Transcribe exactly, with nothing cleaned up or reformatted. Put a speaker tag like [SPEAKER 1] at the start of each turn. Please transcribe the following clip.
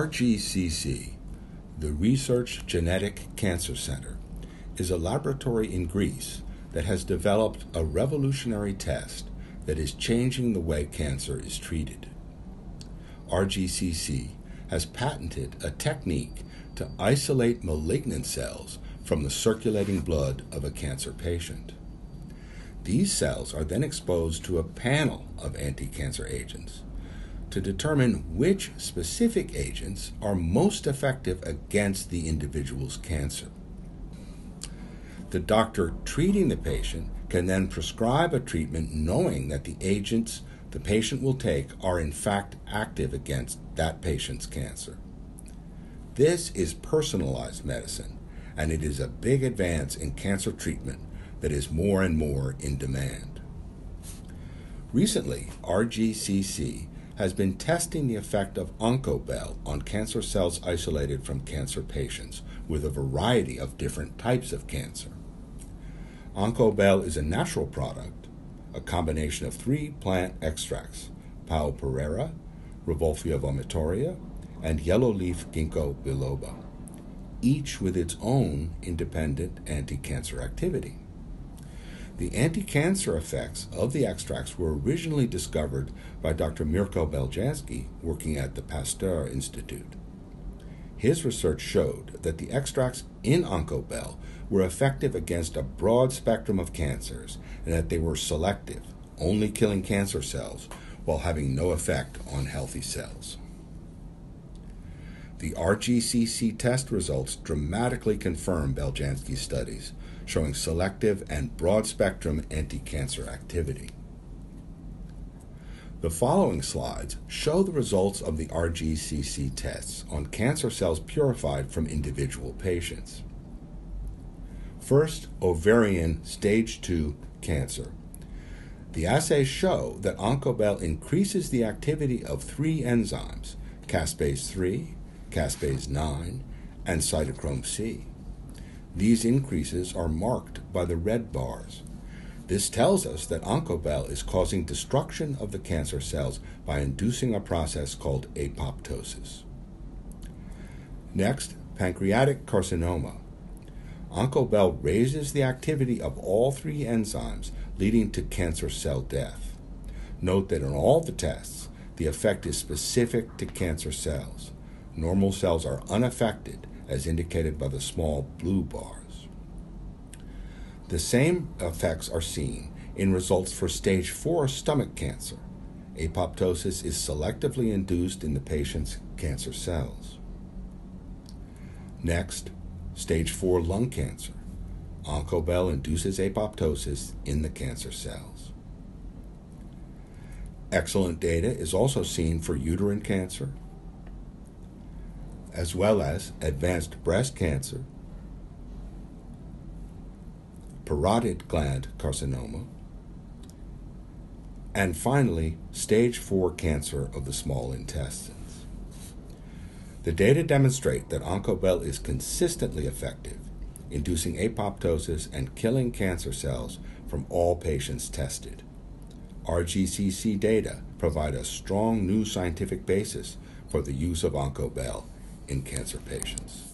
[SPEAKER 1] G C C, the Research Genetic Cancer Center, is a laboratory in Greece that has developed a revolutionary test that is changing the way cancer is treated. R G C C has patented a technique to isolate malignant cells from the circulating blood of a cancer patient. These cells are then exposed to a panel of anti-cancer agents to determine which specific agents are most effective against the individual's cancer. The doctor treating the patient can then prescribe a treatment knowing that the agents the patient will take are in fact active against that patient's cancer. This is personalized medicine, and it is a big advance in cancer treatment that is more and more in demand. Recently, R G C C has been testing the effect of Oncobel on cancer cells isolated from cancer patients with a variety of different types of cancer. Oncobel is a natural product, a combination of three plant extracts, Pao pereira, Revolfia vomitoria, and yellowleaf ginkgo biloba, each with its own independent anti-cancer activity. The anti-cancer effects of the extracts were originally discovered by Doctor Mirko Beljanski working at the Pasteur Institute. His research showed that the extracts in Oncobel were effective against a broad spectrum of cancers and that they were selective, only killing cancer cells while having no effect on healthy cells. The R G C C test results dramatically confirm Beljanski's studies, showing selective and broad-spectrum anti-cancer activity. The following slides show the results of the R G C C tests on cancer cells purified from individual patients. First, ovarian stage two cancer. The assays show that Oncobel increases the activity of three enzymes, caspase three, caspase nine, and cytochrome C. These increases are marked by the red bars. This tells us that Oncobel is causing destruction of the cancer cells by inducing a process called apoptosis. Next, pancreatic carcinoma. Oncobel raises the activity of all three enzymes, leading to cancer cell death. Note that in all the tests, the effect is specific to cancer cells. Normal cells are unaffected, as indicated by the small blue bars. The same effects are seen in results for stage four stomach cancer. Apoptosis is selectively induced in the patient's cancer cells. Next, stage four lung cancer. Oncobel induces apoptosis in the cancer cells. Excellent data is also seen for uterine cancer, as well as advanced breast cancer, parotid gland carcinoma, and finally, stage four cancer of the small intestines. The data demonstrate that Oncobel is consistently effective, inducing apoptosis and killing cancer cells from all patients tested. R G C C data provide a strong new scientific basis for the use of Oncobel in cancer patients.